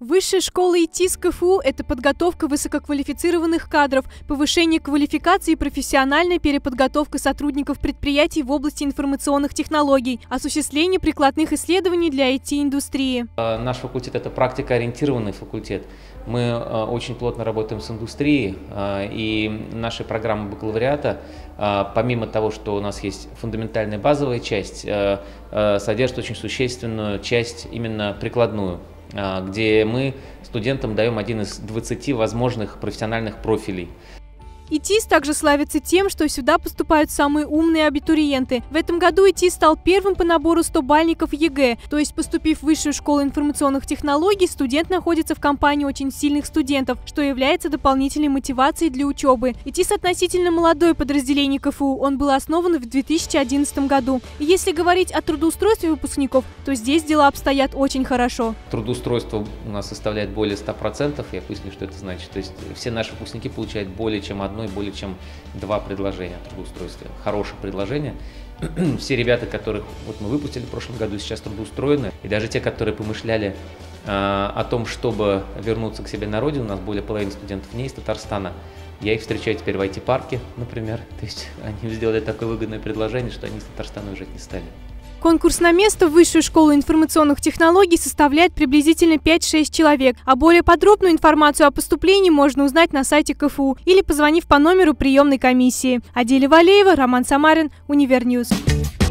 Высшая школа ИТИС КФУ – это подготовка высококвалифицированных кадров, повышение квалификации и профессиональная переподготовка сотрудников предприятий в области информационных технологий, осуществление прикладных исследований для IT-индустрии. Наш факультет – это практикоориентированный факультет. Мы очень плотно работаем с индустрией, и наши программы бакалавриата, помимо того, что у нас есть фундаментальная базовая часть, содержит очень существенную часть, именно прикладную, где мы студентам даем один из 20 возможных профессиональных профилей. ИТИС также славится тем, что сюда поступают самые умные абитуриенты. В этом году ИТИС стал первым по набору 100-бальников ЕГЭ, то есть, поступив в Высшую школу информационных технологий, студент находится в компании очень сильных студентов, что является дополнительной мотивацией для учебы. ИТИС относительно молодое подразделение КФУ, он был основан в 2011 году. И если говорить о трудоустройстве выпускников, то здесь дела обстоят очень хорошо. Трудоустройство у нас составляет более 100%, я поясню, что это значит. То есть все наши выпускники получают более чем одно и более чем 2 предложения о трудоустройстве. Хорошее предложение. Все ребята, которых мы выпустили в прошлом году, сейчас трудоустроены. И даже те, которые помышляли о том, чтобы вернуться к себе на родину, у нас более половины студентов не из Татарстана. Я их встречаю теперь в IT-парке, например. То есть они сделали такое выгодное предложение, что они из Татарстана уезжать не стали. Конкурс на место в Высшую школу информационных технологий составляет приблизительно 5-6 человек, а более подробную информацию о поступлении можно узнать на сайте КФУ или позвонив по номеру приемной комиссии. Аделя Валеева, Роман Самарин, Универньюз.